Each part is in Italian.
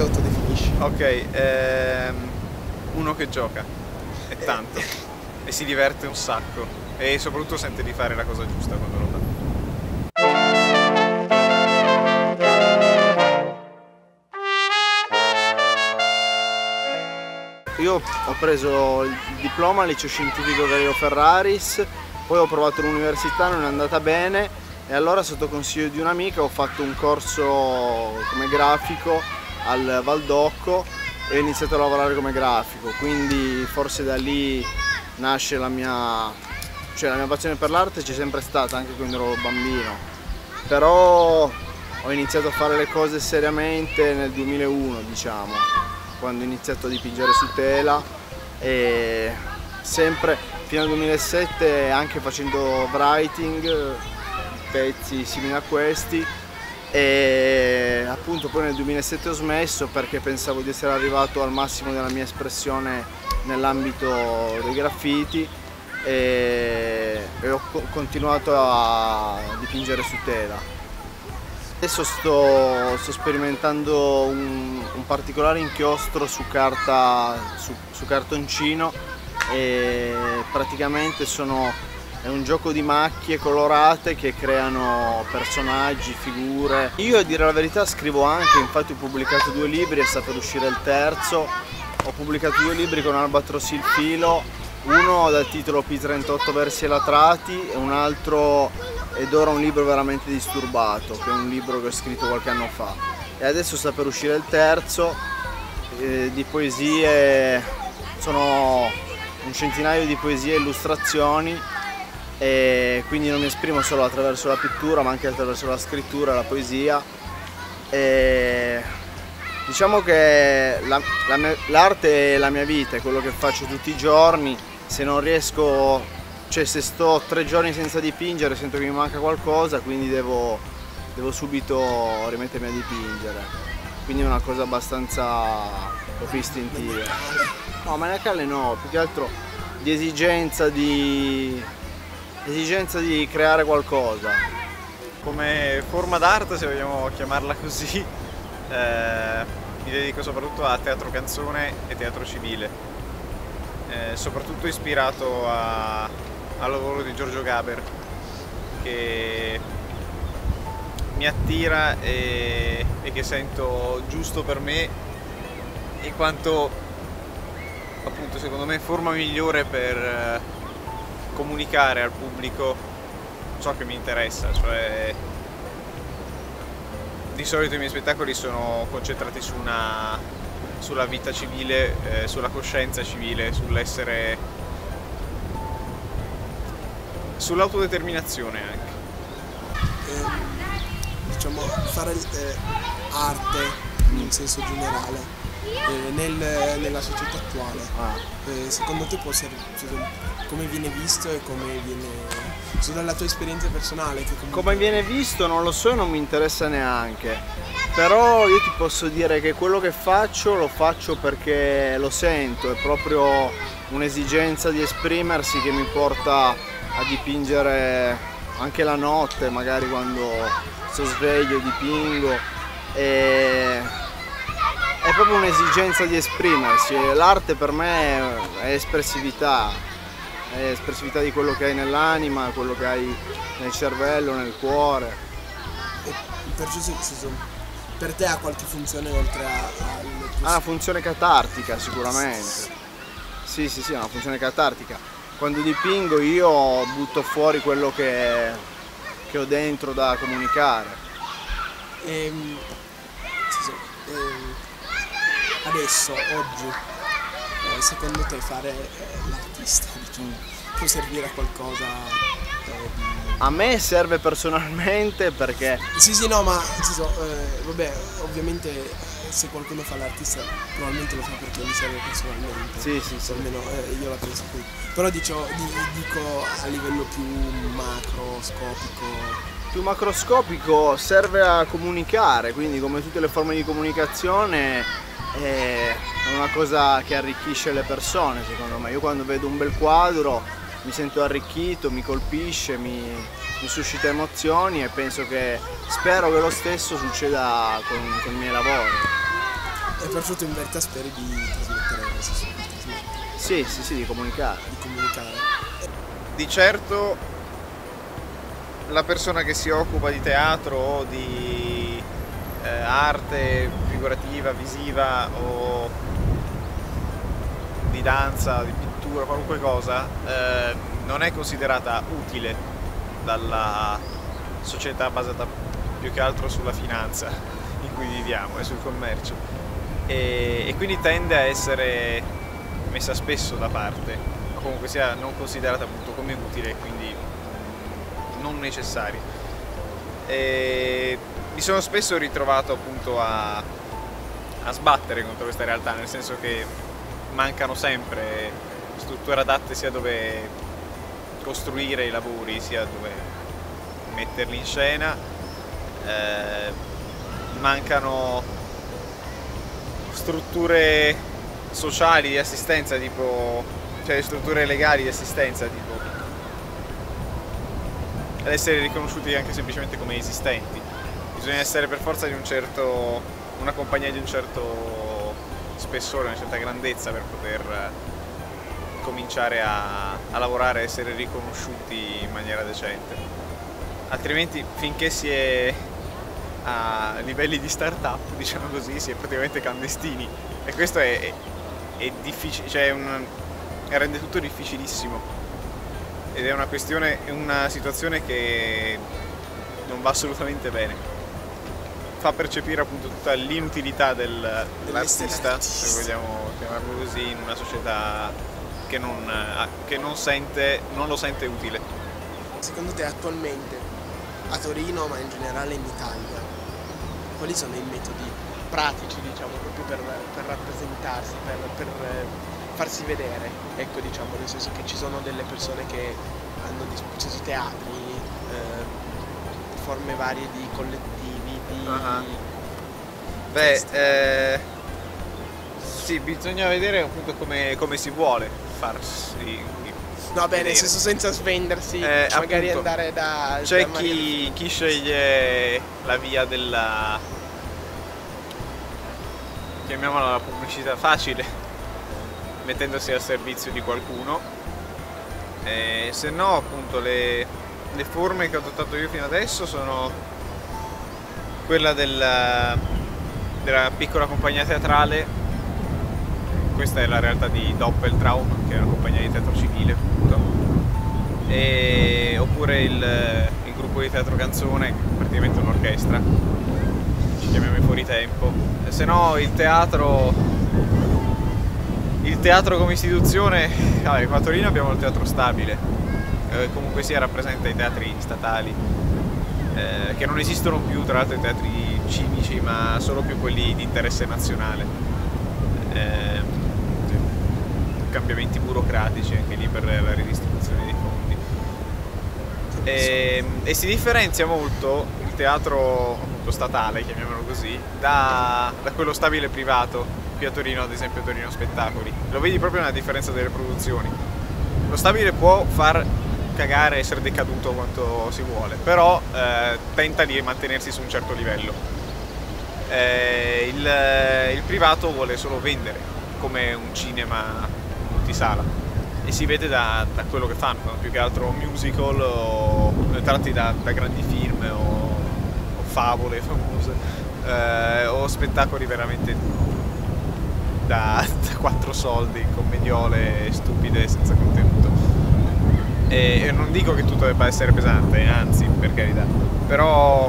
autodefinisci? Ok, uno che gioca, è tanto, e si diverte un sacco, e soprattutto sente di fare la cosa giusta quando lo fa. Io ho preso il diploma al liceo scientifico Galileo Ferraris, poi ho provato l'università, non è andata bene e allora sotto consiglio di un'amica ho fatto un corso come grafico al Valdocco e ho iniziato a lavorare come grafico, quindi forse da lì nasce la mia passione per l'arte, c'è sempre stata anche quando ero bambino, però ho iniziato a fare le cose seriamente nel 2001, diciamo, quando ho iniziato a dipingere su tela e sempre fino al 2007 anche facendo writing, pezzi simili a questi e appunto poi nel 2007 ho smesso perché pensavo di essere arrivato al massimo della mia espressione nell'ambito dei graffiti e ho continuato a dipingere su tela. Adesso sto sperimentando un particolare inchiostro su cartoncino e praticamente è un gioco di macchie colorate che creano personaggi, figure. Io a dire la verità scrivo anche, infatti ho pubblicato 2 libri e sta per uscire il terzo. Ho pubblicato 2 libri con Albatros il filo, uno dal titolo P38 versi e latrati e un altro ed ora un libro veramente disturbato, che è un libro che ho scritto qualche anno fa. E adesso sta per uscire il terzo, di poesie, sono un centinaio di poesie e illustrazioni e quindi non mi esprimo solo attraverso la pittura ma anche attraverso la scrittura e la poesia. E diciamo che l'arte è la mia vita, è quello che faccio tutti i giorni, se non riesco... Cioè se sto 3 giorni senza dipingere sento che mi manca qualcosa, quindi devo subito rimettermi a dipingere. Quindi è una cosa abbastanza istintiva. No, maniacale no, più che altro di esigenza di creare qualcosa. Come forma d'arte, se vogliamo chiamarla così, mi dedico soprattutto a teatro canzone e teatro civile, soprattutto ispirato al lavoro di Giorgio Gaber, che mi attira e che sento giusto per me, in quanto appunto secondo me forma migliore per comunicare al pubblico ciò che mi interessa, cioè di solito i miei spettacoli sono concentrati sulla vita civile, sulla coscienza civile, sull'autodeterminazione anche. Diciamo, fare arte in senso generale nella società attuale, secondo te può servire, come viene visto e come viene, dalla tua esperienza personale? Come viene visto non lo so e non mi interessa neanche, però io ti posso dire che quello che faccio lo faccio perché lo sento, è proprio un'esigenza di esprimersi che mi porta a dipingere anche la notte, magari quando sto sveglio dipingo, è proprio un'esigenza di esprimersi. L'arte per me è espressività di quello che hai nell'anima, quello che hai nel cervello, nel cuore. E perciò per te ha qualche funzione oltre Ha una funzione catartica sicuramente. Sì, è una funzione catartica. Quando dipingo io butto fuori quello che ho dentro da comunicare. Adesso, oggi, secondo te fare l'artista può servire a qualcosa? A me serve personalmente perché... Sì, no, ma vabbè, ovviamente se qualcuno fa l'artista probabilmente lo fa perché gli serve personalmente. Sì. Almeno io la penso così. Però dico a livello più macroscopico. Più macroscopico serve a comunicare, quindi come tutte le forme di comunicazione è una cosa che arricchisce le persone secondo me. Io quando vedo un bel quadro mi sento arricchito, mi colpisce, mi suscita emozioni e spero che lo stesso succeda con i miei lavori. soprattutto in verità speri di trasmettere, Sì, di comunicare. di comunicare. Di certo la persona che si occupa di teatro o di arte figurativa, visiva o di danza, di pittura, qualunque cosa, non è considerata utile dalla società basata più che altro sulla finanza in cui viviamo e sul commercio, e quindi tende a essere messa spesso da parte, o comunque sia non considerata appunto come utile e quindi non necessaria. E mi sono spesso ritrovato appunto a sbattere contro questa realtà, nel senso che mancano sempre strutture adatte sia dove costruire i lavori sia dove metterli in scena, mancano strutture sociali di assistenza, tipo, cioè strutture legali di assistenza, tipo ad essere riconosciuti anche semplicemente come esistenti. Bisogna essere per forza di una compagnia di un certo spessore, una certa grandezza per poter cominciare a lavorare e essere riconosciuti in maniera decente. Altrimenti, finché si è a livelli di start-up, diciamo così, si è praticamente clandestini, e questo è difficile, cioè rende tutto difficilissimo, ed è una situazione che non va assolutamente bene. Fa percepire appunto tutta l'inutilità dell'artista, se vogliamo chiamarlo così, in una società che non lo sente utile. Secondo te attualmente a Torino, ma in generale in Italia, quali sono i metodi pratici, diciamo, proprio per rappresentarsi, per farsi vedere? Ecco, diciamo, nel senso che ci sono delle persone che hanno disposto teatri, forme varie di collettivi, di... Beh, sì, bisogna vedere appunto come si vuole farsi. No, beh, nel senso senza svendersi, magari appunto, andare da... C'è chi sceglie la via della, chiamiamola, la pubblicità facile, mettendosi al servizio di qualcuno, se no appunto le forme che ho adottato io fino adesso sono quella della piccola compagnia teatrale. Questa è la realtà di Doppeltraum, che è una compagnia di teatro civile, appunto. Oppure il gruppo di teatro canzone, che è praticamente un'orchestra, ci chiamiamo i Fuoritempo. Se no il teatro come istituzione, vabbè, qua a Torino abbiamo il Teatro Stabile, comunque sia rappresenta i teatri statali, che non esistono più, tra l'altro, i teatri civici, ma solo più quelli di interesse nazionale. Cambiamenti burocratici anche lì per la ridistribuzione dei fondi, e si differenzia molto il teatro appunto statale, chiamiamolo così, da quello stabile privato. Qui a Torino, ad esempio, Torino Spettacoli, lo vedi proprio nella differenza delle produzioni. Lo stabile può far cagare, essere decaduto quanto si vuole, però tenta di mantenersi su un certo livello. Il privato vuole solo vendere, come un cinema multisala, e si vede da quello che fanno, più che altro musical o tratti da grandi film o favole famose, o spettacoli veramente da 4 soldi, commediole stupide senza contenuto. E non dico che tutto debba essere pesante, anzi, per carità, però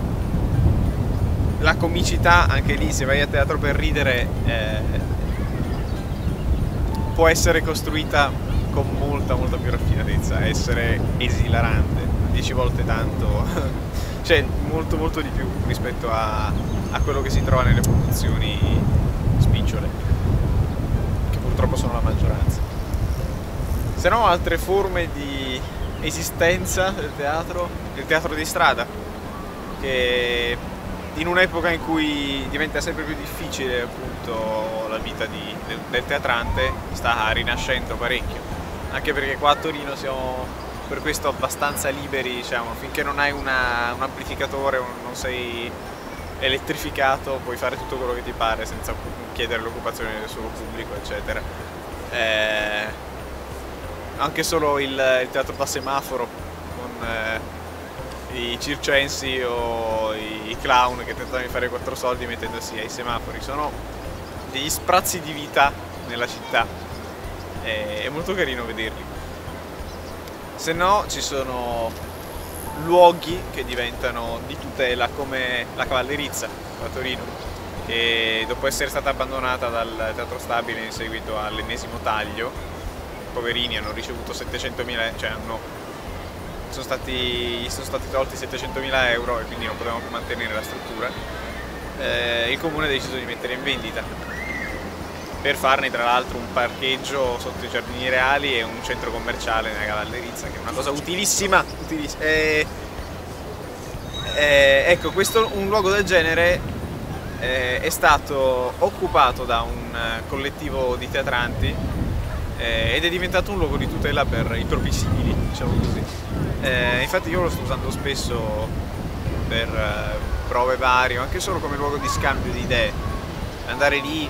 la comicità, anche lì, se vai a teatro per ridere, può essere costruita con molta più raffinatezza, essere esilarante, 10 volte tanto, cioè molto di più rispetto a quello che si trova nelle produzioni spicciole, che purtroppo sono la maggioranza. Se no, altre forme di esistenza del teatro, il teatro di strada, che in un'epoca in cui diventa sempre più difficile appunto la vita del teatrante, sta rinascendo parecchio, anche perché qua a Torino siamo per questo abbastanza liberi, diciamo, finché non hai un amplificatore, non sei elettrificato, puoi fare tutto quello che ti pare senza chiedere l'occupazione del suolo pubblico, eccetera. Anche solo il teatro da semaforo con i circensi o i clown che tentano di fare 4 soldi mettendosi ai semafori sono degli sprazzi di vita nella città, è molto carino vederli. Se no ci sono luoghi che diventano di tutela come la Cavallerizza a Torino, che dopo essere stata abbandonata dal Teatro Stabile in seguito all'ennesimo taglio, i poverini hanno ricevuto 700.000, cioè sono stati tolti 700.000 euro e quindi non potevamo più mantenere la struttura. Il comune ha deciso di mettere in vendita per farne tra l'altro un parcheggio sotto i Giardini Reali e un centro commerciale nella Cavallerizza, che è una cosa utilissima. Ecco, un luogo del genere è stato occupato da un collettivo di teatranti ed è diventato un luogo di tutela per i propri simili, diciamo così. Infatti io lo sto usando spesso per prove varie, o anche solo come luogo di scambio di idee, andare lì,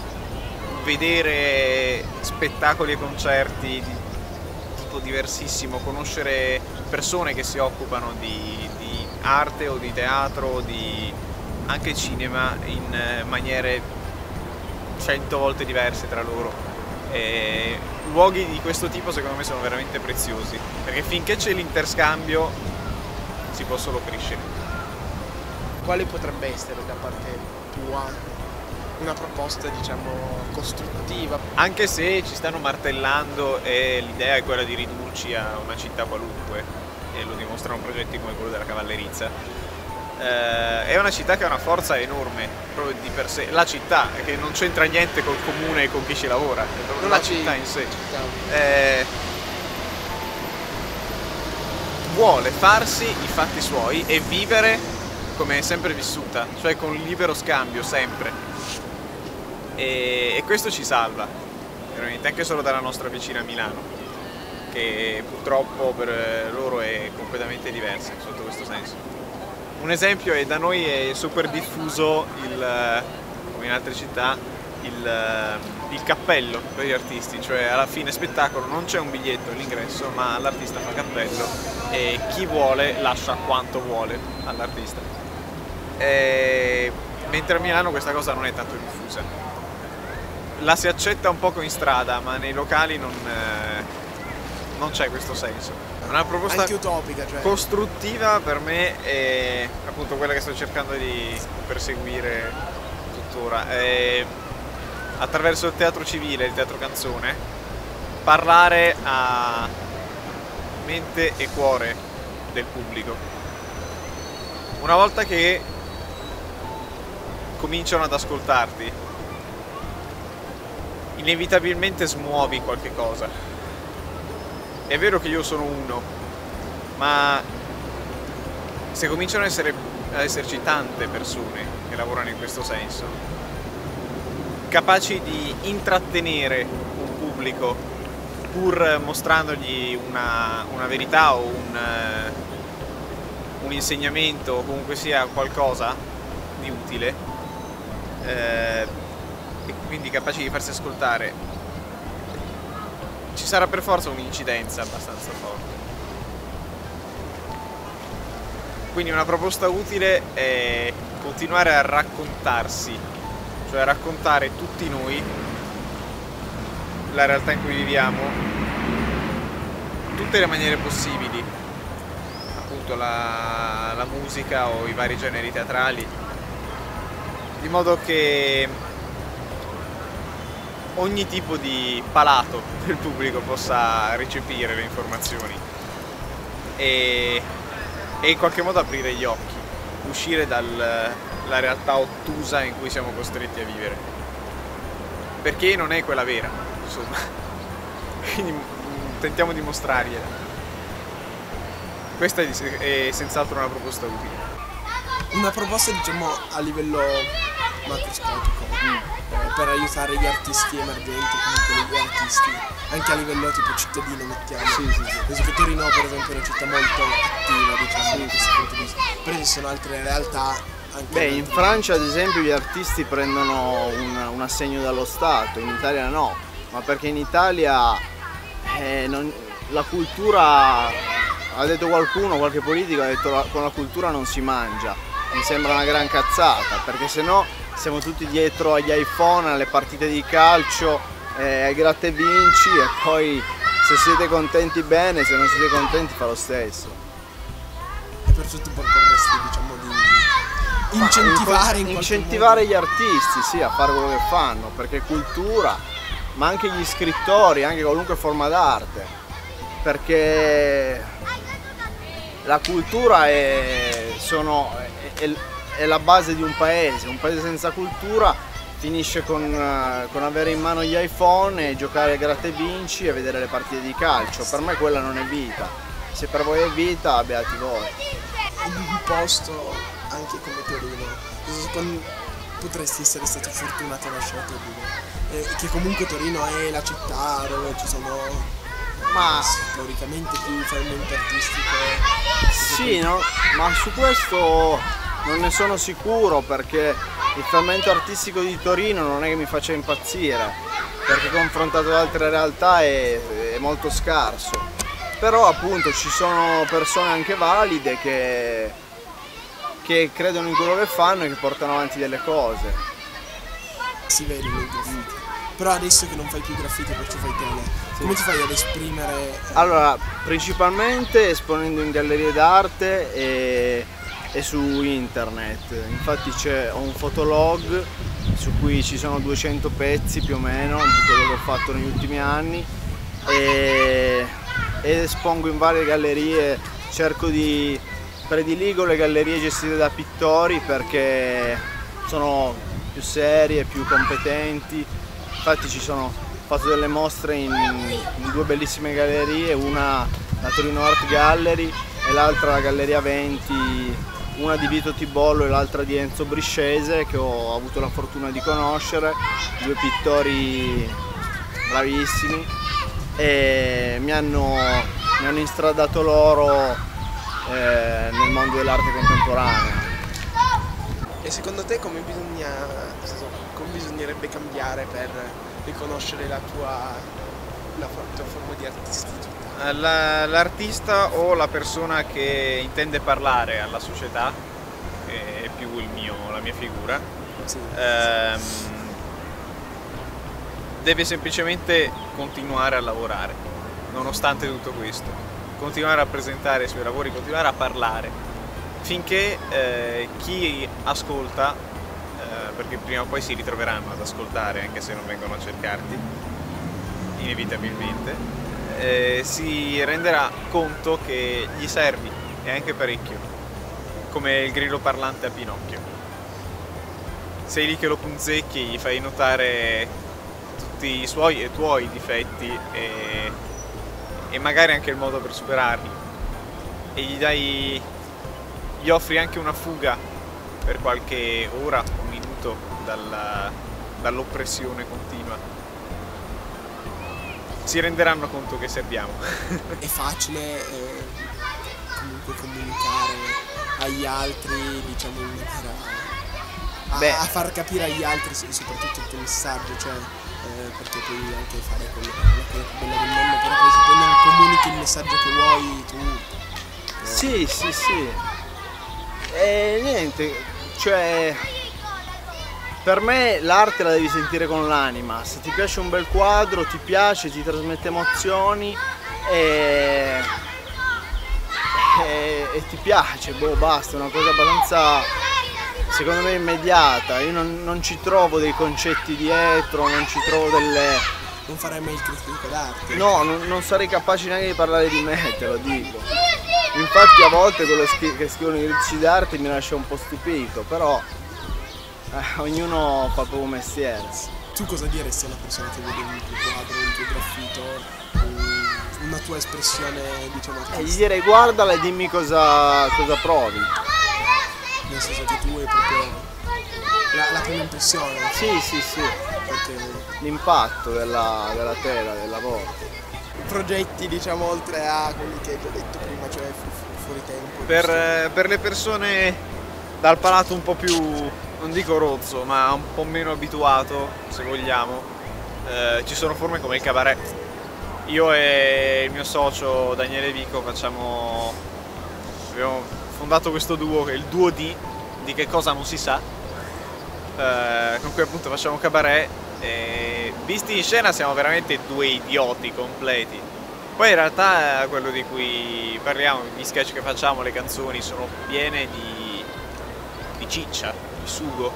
vedere spettacoli e concerti di tipo diversissimo, conoscere persone che si occupano di arte o di teatro o di anche cinema in maniere 100 volte diverse tra loro. Luoghi di questo tipo secondo me sono veramente preziosi, perché finché c'è l'interscambio si può solo crescere. Quale potrebbe essere da parte tua una proposta, diciamo, costruttiva? Anche se ci stanno martellando e l'idea è quella di ridurci a una città qualunque, e lo dimostrano progetti come quello della Cavallerizza, è una città che ha una forza enorme proprio di per sé. La città, che non c'entra niente col comune e con chi ci lavora, è proprio la città in sé. Vuole farsi i fatti suoi e vivere come è sempre vissuta, cioè con libero scambio, sempre. E questo ci salva, veramente, anche solo dalla nostra vicina Milano, che purtroppo per loro è completamente diversa sotto questo senso. Un esempio è: da noi è super diffuso, come in altre città, il cappello per gli artisti, cioè alla fine spettacolo non c'è un biglietto all'ingresso, ma l'artista fa cappello e chi vuole lascia quanto vuole all'artista. Mentre a Milano questa cosa non è tanto diffusa. La si accetta un poco in strada, ma nei locali non c'è questo senso. Una proposta anche utopica, cioè costruttiva per me è appunto quella che sto cercando di perseguire tuttora. Attraverso il teatro civile, il teatro canzone, parlare a mente e cuore del pubblico. Una volta che cominciano ad ascoltarti, inevitabilmente smuovi qualche cosa. È vero che io sono uno, ma se cominciano ad esserci tante persone che lavorano in questo senso, capaci di intrattenere un pubblico pur mostrandogli una verità o un insegnamento o comunque sia qualcosa di utile, e quindi capaci di farsi ascoltare, ci sarà per forza un'incidenza abbastanza forte. Quindi una proposta utile è continuare a raccontarsi, cioè a raccontare tutti noi la realtà in cui viviamo, in tutte le maniere possibili, appunto la musica o i vari generi teatrali, di modo che ogni tipo di palato del pubblico possa recepire le informazioni e in qualche modo aprire gli occhi, uscire dalla realtà ottusa in cui siamo costretti a vivere, perché non è quella vera, insomma. Quindi tentiamo di mostrargliela. Questa è senz'altro una proposta utile. Una proposta, diciamo, a livello macroscopico, per aiutare gli artisti emergenti, comunque gli artisti, anche a livello tipo cittadino, mettiamo. Sì. Penso che Torino, per esempio, è una città molto attiva, diciamo, da questo punto di vista. Però ci sono altre realtà anche Beh, in Francia ad esempio gli artisti prendono un assegno dallo Stato, in Italia no, ma perché in Italia la cultura, ha detto qualcuno, qualche politico ha detto con la cultura non si mangia. Mi sembra una gran cazzata, perché se no siamo tutti dietro agli iPhone, alle partite di calcio, ai gratta e vinci, e poi se siete contenti bene, se non siete contenti fa lo stesso. E per tutto vorresti, diciamo, di incentivare incentivare gli artisti, sì, a fare quello che fanno, perché cultura, ma anche gli scrittori, anche qualunque forma d'arte, perché la cultura è la base di un paese senza cultura finisce con avere in mano gli iPhone e giocare a gratta e vinci e vedere le partite di calcio. Per me quella non è vita, se per voi è vita, beati voi. in un posto anche come Torino, potresti essere stato fortunato a lasciare Torino, che comunque Torino è la città dove ci sono storicamente più fermenti artistiche. Sì, no? Ma su questo non ne sono sicuro, perché il fermento artistico di Torino non è che mi faccia impazzire, perché confrontato ad altre realtà è molto scarso. Però appunto ci sono persone anche valide che credono in quello che fanno e che portano avanti delle cose. Si vede nei graffiti. Però adesso che non fai più graffiti perché fai tele, come ti fai ad esprimere? Allora, principalmente esponendo in gallerie d'arte e su internet. Infatti ho un fotolog su cui ci sono 200 pezzi più o meno di quello che ho fatto negli ultimi anni ed espongo in varie gallerie. Prediligo le gallerie gestite da pittori perché sono più serie, più competenti. Infatti ho fatto delle mostre in due bellissime gallerie, una la Torino Art Gallery e l'altra la Galleria 20, una di Vito Tibollo e l'altra di Enzo Briscese, che ho avuto la fortuna di conoscere, due pittori bravissimi, e mi hanno instradato loro nel mondo dell'arte contemporanea. E secondo te come bisognerebbe cambiare per riconoscere la tua forma di artisticità? L'artista o la persona che intende parlare alla società, che è più la mia figura, Sì. Deve semplicemente continuare a lavorare, nonostante tutto questo, continuare a presentare i suoi lavori, continuare a parlare, finché chi ascolta, perché prima o poi si ritroveranno ad ascoltare anche se non vengono a cercarti, inevitabilmente, si renderà conto che gli servi, e anche parecchio, come il grillo parlante a Pinocchio. Sei lì che lo punzecchi, gli fai notare tutti i suoi e tuoi difetti e magari anche il modo per superarli, e gli offri anche una fuga per qualche ora, un minuto dall'oppressione continua. Si renderanno conto che serviamo. È facile comunque comunicare agli altri, diciamo, in maniera a far capire agli altri soprattutto il tuo messaggio, cioè perché puoi anche fare quella bella del mondo, però poi se poi non comunichi il messaggio che vuoi tu. Sì. E niente, cioè per me l'arte la devi sentire con l'anima. Se ti piace un bel quadro, ti piace, ti trasmette emozioni e ti piace, basta, è una cosa abbastanza, secondo me, immediata. Io non ci trovo dei concetti dietro, non ci trovo delle... Non farai mai il critico d'arte? No, non sarei capace neanche di parlare di me, te lo dico. Infatti a volte quello che scrivono i critici d'arte mi lascia un po' stupito, però ognuno fa il proprio mestiere. Tu cosa diresti a una persona che vede il tuo quadro, il tuo graffito, una tua espressione, diciamo, artistica? Gli direi guardala e dimmi cosa provi. Nel senso che tu hai proprio la prima impressione. Sì. Perché l'impatto della tela, del lavoro. progetti, diciamo, oltre a quelli che hai già detto prima, cioè fuori tempo? Per le persone dal palato un po' più, non dico rozzo, ma un po' meno abituato, se vogliamo, ci sono forme come il cabaret. Io e il mio socio Daniele Vico abbiamo fondato questo duo, che è il duo di che cosa non si sa, con cui appunto facciamo cabaret, e visti in scena siamo veramente due idioti completi. Poi in realtà quello di cui parliamo, gli sketch che facciamo, le canzoni sono piene di ciccia, di sugo,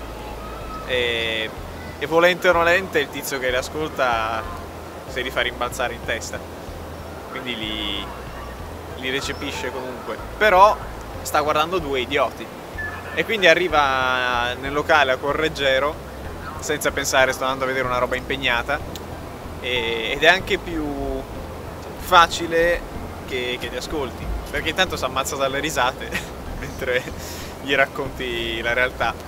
e volente o nolente il tizio che le ascolta se li fa rimbalzare in testa, quindi li recepisce comunque, però sta guardando due idioti e quindi arriva nel locale a cuor leggero senza pensare sto andando a vedere una roba impegnata, ed è anche più facile che li ascolti, perché intanto si ammazza dalle risate mentre gli racconti la realtà.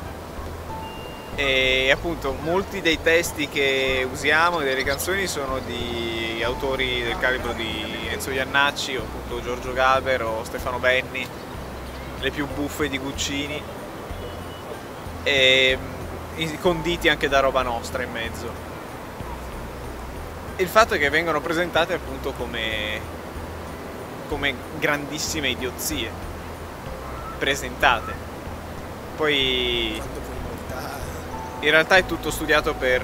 E appunto molti dei testi che usiamo e delle canzoni sono di autori del calibro di Enzo Jannacci, o appunto Giorgio Gaber o Stefano Benni, le più buffe di Guccini, e conditi anche da roba nostra in mezzo. Il fatto è che vengono presentate appunto come grandissime idiozie presentate. Poi in realtà è tutto studiato per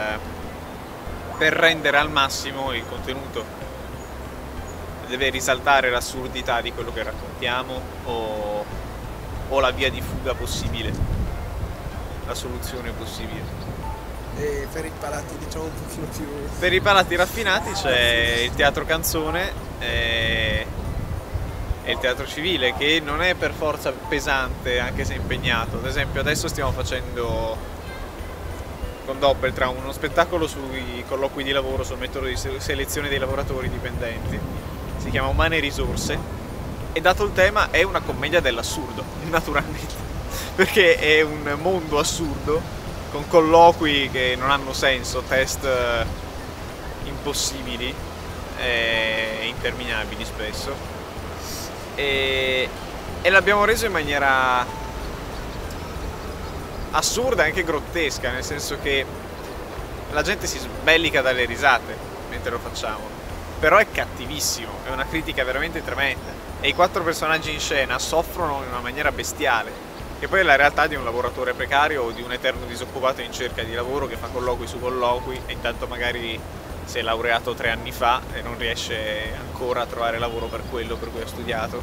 rendere al massimo il contenuto. Deve risaltare l'assurdità di quello che raccontiamo, o la via di fuga possibile, la soluzione possibile. E per i palati diciamo un pochino più... Per i palati raffinati c'è il teatro canzone e il teatro civile, che non è per forza pesante anche se impegnato. Ad esempio adesso stiamo facendo con Doppeltraum uno spettacolo sui colloqui di lavoro, sul metodo di selezione dei lavoratori dipendenti, si chiama Umane Risorse, e dato il tema è una commedia dell'assurdo, naturalmente, perché è un mondo assurdo con colloqui che non hanno senso, test impossibili e interminabili spesso, e l'abbiamo reso in maniera assurda e anche grottesca, nel senso che la gente si sbellica dalle risate mentre lo facciamo, però è cattivissimo, è una critica veramente tremenda, e i quattro personaggi in scena soffrono in una maniera bestiale, che poi è la realtà di un lavoratore precario o di un eterno disoccupato in cerca di lavoro che fa colloqui su colloqui e intanto magari si è laureato 3 anni fa e non riesce ancora a trovare lavoro per quello per cui ha studiato.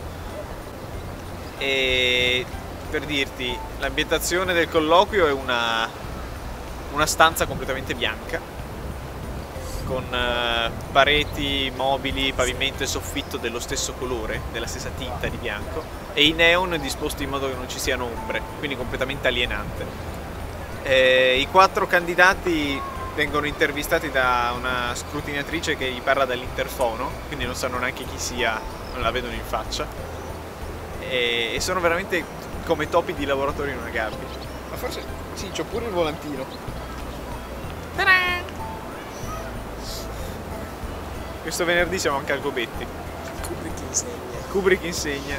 E per dirti, l'ambientazione del colloquio è una stanza completamente bianca, con pareti, mobili, pavimento e soffitto dello stesso colore, della stessa tinta di bianco, e i neon disposti in modo che non ci siano ombre, quindi completamente alienante. I 4 candidati vengono intervistati da una scrutinatrice che gli parla dall'interfono, quindi non sanno neanche chi sia, non la vedono in faccia, e sono veramente come topi di lavoratori in una gabbia. Ma forse sì, c'ho pure il volantino. Ta-da! Questo venerdì siamo anche al Gobetti. Kubrick insegna. Kubrick insegna.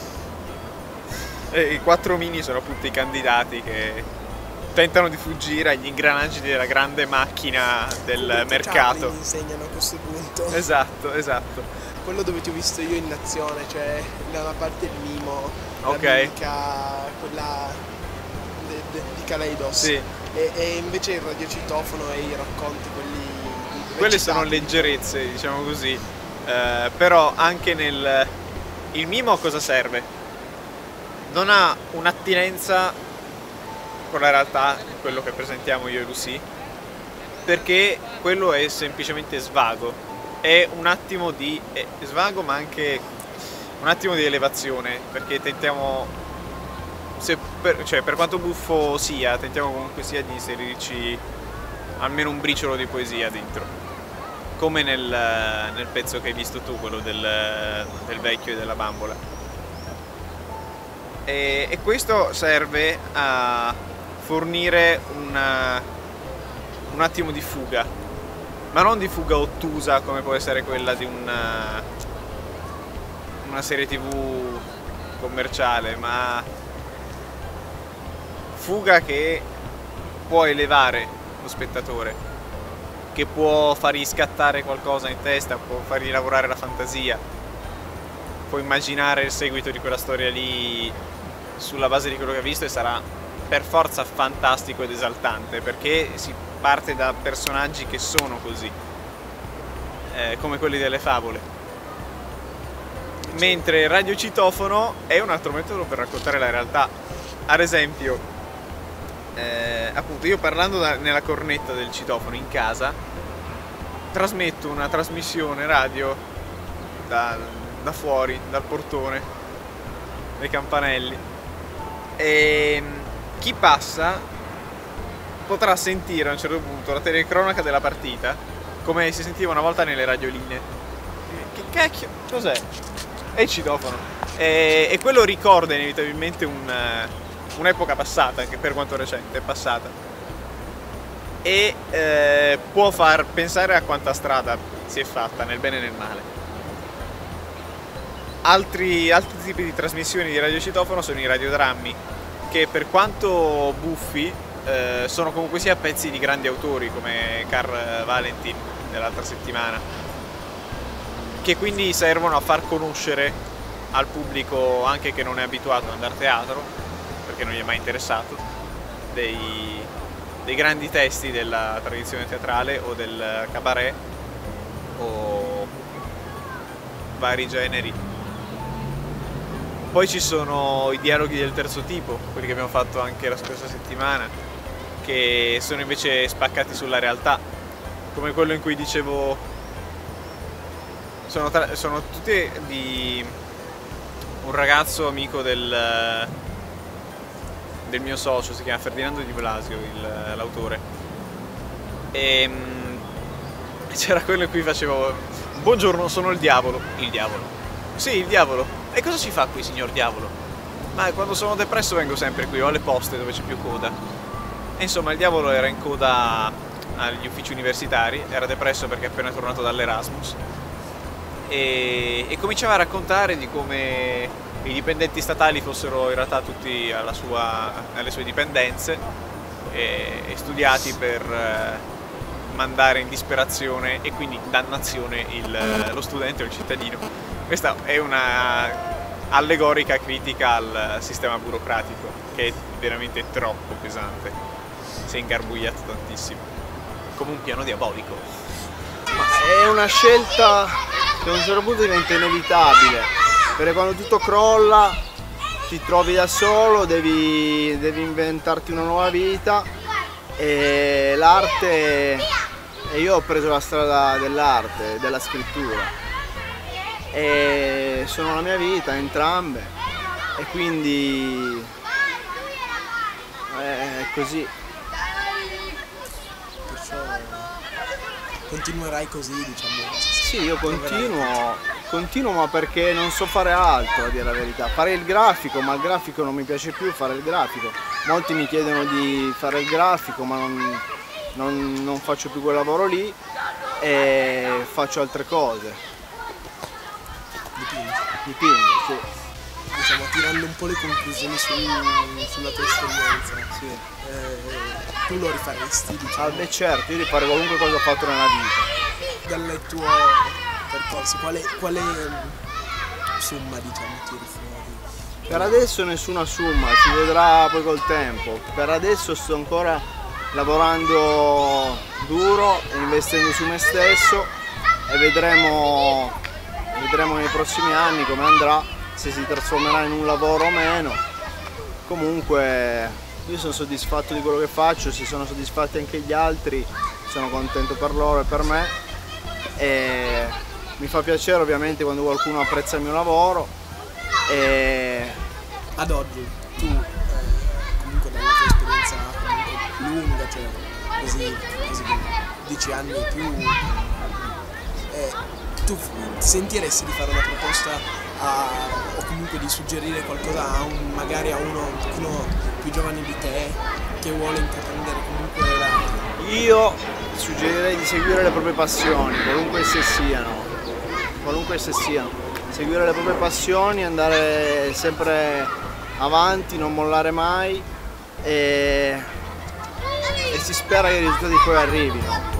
E i 4 mini sono appunto i candidati che tentano di fuggire agli ingranaggi della grande macchina del Kubrick mercato. Chaplin insegnano a questo punto. Esatto, esatto. Quello dove ti ho visto io in azione, cioè da una parte il mimo, Ok. la mimica, quella di Kaleidos, Sì. e invece il radiocitofono e i racconti, quelli Quelle sono recitati. leggerezze, diciamo così, però anche il mimo a cosa serve? Non ha un'attinenza con la realtà, quello che presentiamo io e Lucy, perché quello è semplicemente svago, è un attimo di svago ma anche un attimo di elevazione, perché tentiamo, per quanto buffo sia, tentiamo comunque sia di inserirci almeno un briciolo di poesia dentro, come nel pezzo che hai visto tu, quello del vecchio e della bambola, e questo serve a fornire un attimo di fuga, ma non di fuga ottusa come può essere quella di una serie TV commerciale, ma fuga che può elevare lo spettatore, che può fargli scattare qualcosa in testa, può fargli lavorare la fantasia, può immaginare il seguito di quella storia lì sulla base di quello che ha visto, e sarà per forza fantastico ed esaltante, perché si parte da personaggi che sono così, come quelli delle favole. Mentre il radiocitofono è un altro metodo per raccontare la realtà. Ad esempio, appunto, io parlando nella cornetta del citofono in casa trasmetto una trasmissione radio da fuori, dal portone, dai campanelli, e chi passa potrà sentire a un certo punto la telecronaca della partita come si sentiva una volta nelle radioline. Che cacchio, cos'è? È il citofono, e quello ricorda inevitabilmente un'epoca passata, anche per quanto recente è passata, e può far pensare a quanta strada si è fatta nel bene e nel male. Altri tipi di trasmissioni di radiocitofono sono i radiodrammi, che per quanto buffi sono comunque sia pezzi di grandi autori come Carl Valentin dell'altra settimana, che quindi servono a far conoscere al pubblico, anche che non è abituato ad andare a teatro perché non gli è mai interessato, dei grandi testi della tradizione teatrale o del cabaret o vari generi. Poi ci sono i dialoghi del terzo tipo, quelli che abbiamo fatto anche la scorsa settimana, che sono invece spaccati sulla realtà, come quello in cui dicevo, sono tutti di un ragazzo amico del mio socio, si chiama Ferdinando Di Blasio, l'autore, e c'era quello in cui facevo: buongiorno, sono il diavolo. Il diavolo? Sì, il diavolo. E cosa ci fa qui, signor diavolo? Ma quando sono depresso vengo sempre qui, ho le poste dove c'è più coda. E insomma, il diavolo era in coda agli uffici universitari, era depresso perché è appena tornato dall'Erasmus, e cominciava a raccontare di come i dipendenti statali fossero in realtà tutti alle sue dipendenze, e studiati per mandare in disperazione e quindi dannazione lo studente o il cittadino. Questa è una allegorica critica al sistema burocratico, che è veramente troppo pesante, si è ingarbugliato tantissimo, come un piano diabolico. Ma è una scelta che a un certo punto diventa inevitabile, perché quando tutto crolla ti trovi da solo, devi inventarti una nuova vita, e l'arte, e io ho preso la strada dell'arte, della scrittura, e sono la mia vita entrambe, e quindi è così. Perciò continuerai così, diciamo? Sì, io continuo, ma perché non so fare altro, a dire la verità. Fare il grafico, ma il grafico non mi piace più fare il grafico. Molti mi chiedono di fare il grafico, ma non faccio più quel lavoro lì, e faccio altre cose. Dipende, sì. Diciamo, tirando un po' le conclusioni sulla tua esperienza, Sì. Tu lo rifaresti, diciamo? Beh, certo, io rifare qualunque cosa ho fatto nella vita. Dal tuo percorso, quale somma, diciamo, tiri fuori? Per adesso nessuna somma, si vedrà poi col tempo. Per adesso sto ancora lavorando duro e investendo su me stesso, e vedremo nei prossimi anni come andrà, se si trasformerà in un lavoro o meno. Comunque io sono soddisfatto di quello che faccio, se sono soddisfatti anche gli altri sono contento per loro e per me, e mi fa piacere ovviamente quando qualcuno apprezza il mio lavoro. E ad oggi tu comunque dalla tua esperienza comunque lunga, cioè così 10 anni e più, tu ti sentiresti di fare una proposta o comunque di suggerire qualcosa magari a uno un pochino più giovane di te che vuole intraprendere comunque io suggerirei di seguire le proprie passioni, qualunque esse siano, seguire le proprie passioni, andare sempre avanti, non mollare mai, e si spera che i risultati poi arrivino.